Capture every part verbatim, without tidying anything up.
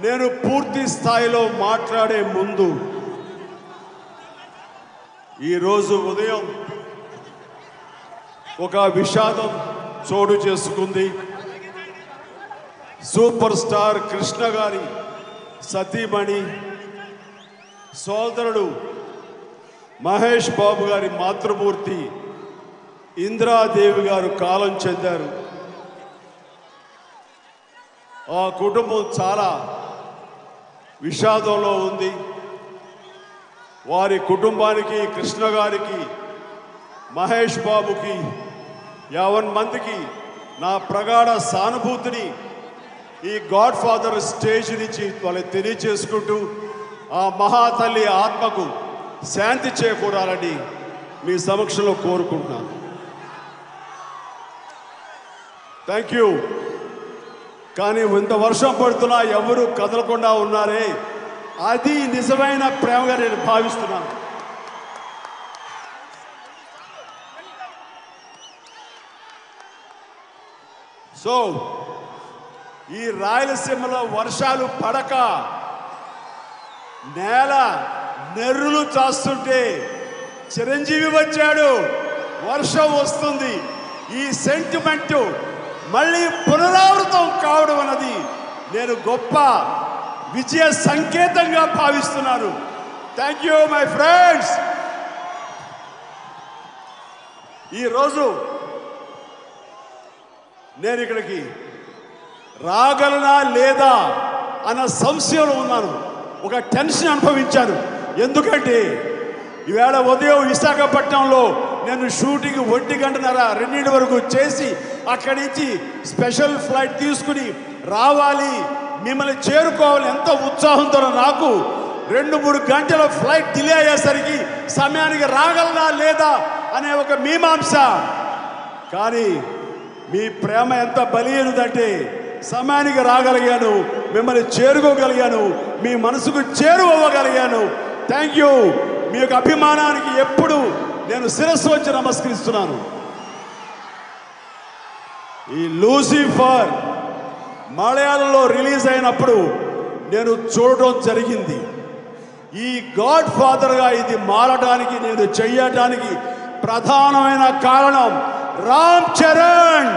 నేను పూర్తి స్థాయిలో మాట్లాడే ముందు ఈరోజు ఉదయం ఒక విషాదం చోటు చేసుకుంది. సూపర్ స్టార్ కృష్ణ గారి సతీమణి సోదరుడు మహేష్ బాబు గారి మాతృమూర్తి ఇంద్రాదేవి గారు కాలం చెందారు. ఆ కుటుంబం చాలా విషాదంలో ఉంది. వారి కుటుంబానికి, కృష్ణ గారికి, మహేష్ బాబుకి, యావన్ మందికి నా ప్రగాఢ సానుభూతిని ఈ గాడ్ ఫాదర్ స్టేజ్ నుంచి వాళ్ళకి తెలియచేసుకుంటూ ఆ మహాతల్లి ఆత్మకు శాంతి చేకూరాలని మీ సమక్షంలో కోరుకుంటున్నాను. Thank you. కానీ ఇంత వర్షం పడుతున్నా ఎవరు కదలకుండా ఉన్నారే, అది నిజమైన ప్రేమగా నేను భావిస్తున్నాను. సో ఈ రాయలసీమలో వర్షాలు పడక నేల నెర్రులు చాస్తుంటే చిరంజీవి వచ్చాడు, వర్షం వస్తుంది. ఈ సెంటిమెంట్ మళ్ళీ పునరావృతం కావడం అన్నది నేను గొప్ప విజయ సంకేతంగా భావిస్తున్నాను. Thank you my friends. ఈరోజు నేను ఇక్కడికి రాగలనా లేదా అన్న సంశయంలో ఉన్నాను. ఒక టెన్షన్ అనుభవించాను. ఎందుకంటే ఈవేళ ఉదయం విశాఖపట్నంలో నేను షూటింగ్ ఒంటి గంటన్నర రెండింటి వరకు చేసి అక్కడి నుంచి స్పెషల్ ఫ్లైట్ తీసుకుని రావాలి, మిమ్మల్ని చేరుకోవాలి ఎంత ఉత్సాహంతో నాకు రెండు మూడు గంటల ఫ్లైట్ డిలే అయ్యేసరికి సమయానికి రాగలనా లేదా అనే ఒక మీమాంస. కానీ మీ ప్రేమ ఎంత బలీయనుదంటే సమయానికి రాగలిగాను, మిమ్మల్ని చేరుకోగలిగాను, మీ మనసుకు చేరువవ్వగలిగాను. Thank you. మీ యొక్క అభిమానానికి ఎప్పుడు నేను శిరస్సు వచ్చి నమస్కరిస్తున్నాను. ఈ లూసిఫర్ మలయాళంలో రిలీజ్ అయినప్పుడు నేను చూడటం జరిగింది. ఈ గాడ్ ఫాదర్గా ఇది మారడానికి, నేను చెయ్యటానికి ప్రధానమైన కారణం రామ్ చరణ్.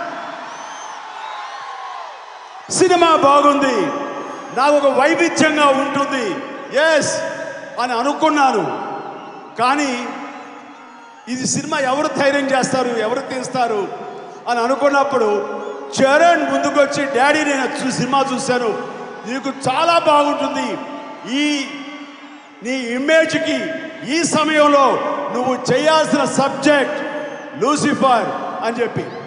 సినిమా బాగుంది, నాకు ఒక వైవిధ్యంగా ఉంటుంది ఎస్ అని అనుకున్నాను. కానీ ఇది సినిమా ఎవరు ధైర్యం చేస్తారు, ఎవరు తీస్తారు అని అనుకున్నప్పుడు చరణ్ ముందుకొచ్చి డాడీ నేను సినిమా చూశాను, నీకు చాలా బాగుంటుంది, ఈ నీ ఇమేజ్కి ఈ సమయంలో నువ్వు చేయాల్సిన సబ్జెక్ట్ లూసిఫర్ అని చెప్పి